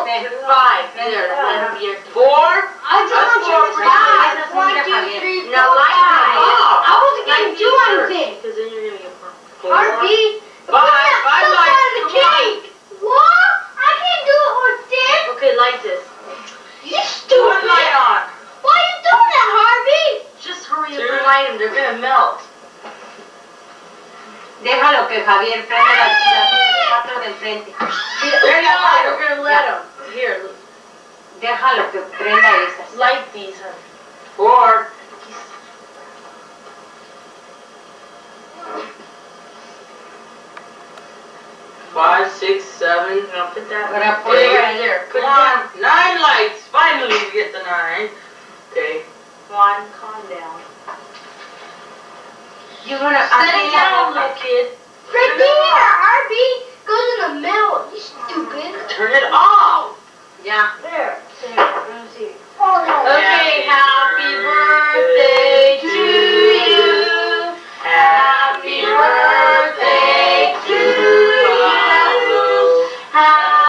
5. There, let him be. 4. I just want you to 5. 1, 2, 3, 4, 5. I wasn't getting 2 on the thing. Because then you're going to get 4. Heartbeat. 5 lights. The cake. What? I can't do it with this. Okay, light this. You stupid. 1 light on. Why are you doing that, Harvey? Just hurry up and light them. They're going to melt. Déjalo que Javier prenda las 4 del frente. They're not. We're going to let them. Here. Déjalo que prenda esas. Light these, honey. 4. 5, 6, 7. I'll put that. Ahora put it right there. Put Come on. 9 lights. Finally, we get the 9. Okay. 1. Calm down. You're gonna Set it down, little kid. Right there, Harvey. Goes in the middle. You stupid. Turn it off. Yeah. There. Let me see. Oh no. Okay.